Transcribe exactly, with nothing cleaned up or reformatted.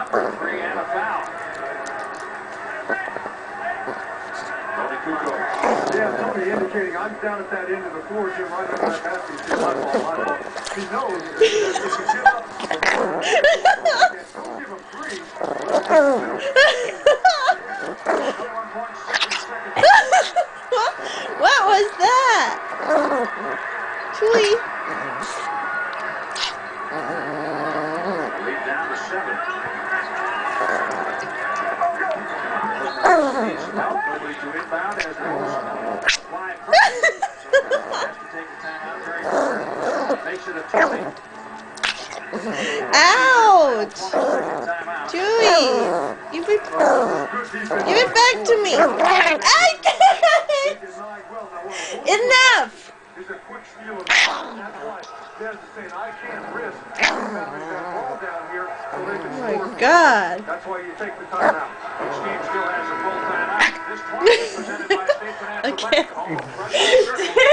timeout for three and a foul. Tony Kukoc. Yeah, Tony indicating I'm down at that end of the floor, Jim, right under that basket. He said, my ball, my ball. He knows that if you give up, don't give him three. What was that? Chewy. Lead down to seven. Nobody to inbound as Rose flying first. So has to take the timeout very quickly. Makes it a twenty. Ouch! Chewy! Give it, give it back to me! I can't! Enough! It's a quick steal of that's why Des is saying I can't risk having that ball down here so they can Oh score. my God! That's why you take the timeout. Each team still has a full timeout. This twenty is presented by State Financial Okay. Bank. Home of Fresno Circle.